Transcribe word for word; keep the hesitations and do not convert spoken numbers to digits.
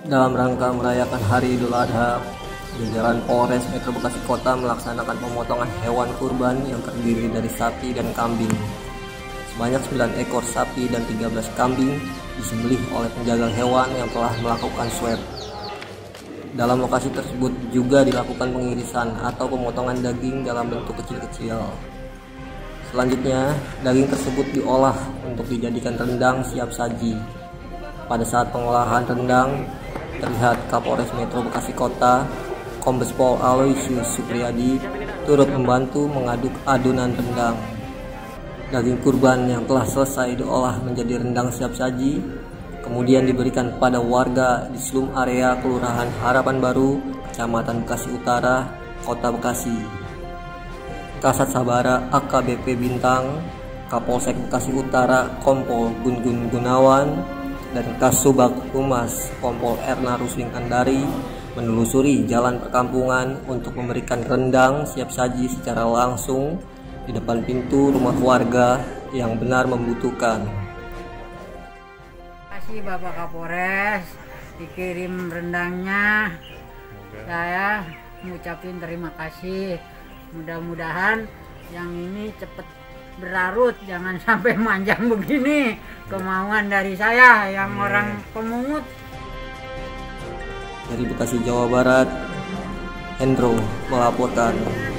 Dalam rangka merayakan Hari Idul Adha, jajaran Polres Metro Bekasi Kota melaksanakan pemotongan hewan kurban yang terdiri dari sapi dan kambing. Sebanyak sembilan ekor sapi dan tiga belas kambing disembelih oleh penjaga hewan yang telah melakukan swab. Dalam lokasi tersebut juga dilakukan pengirisan atau pemotongan daging dalam bentuk kecil-kecil. Selanjutnya, daging tersebut diolah untuk dijadikan rendang siap saji. Pada saat pengolahan rendang, terlihat Kapolres Metro Bekasi Kota, Kombes Pol Aloysius Supriyadi, turut membantu mengaduk adonan rendang. Daging kurban yang telah selesai diolah menjadi rendang siap saji, kemudian diberikan kepada warga di seluruh area Kelurahan Harapan Baru, Kecamatan Bekasi Utara, Kota Bekasi. Kasat Sabara A K B P Bintang, Kapolsek Bekasi Utara Kompol Gun Gun Gunawan, dan Kasubag Humas Kompol Erna Rusling Andari menelusuri jalan perkampungan untuk memberikan rendang siap saji secara langsung di depan pintu rumah warga yang benar membutuhkan. Terima kasih Bapak Kapolres, dikirim rendangnya. Saya mengucapkan terima kasih. Mudah-mudahan yang ini cepat berlarut, jangan sampai manjang begini. Kemauan dari saya yang hmm. orang pemungut. Dari Bekasi, Jawa Barat, Hendro melaporkan.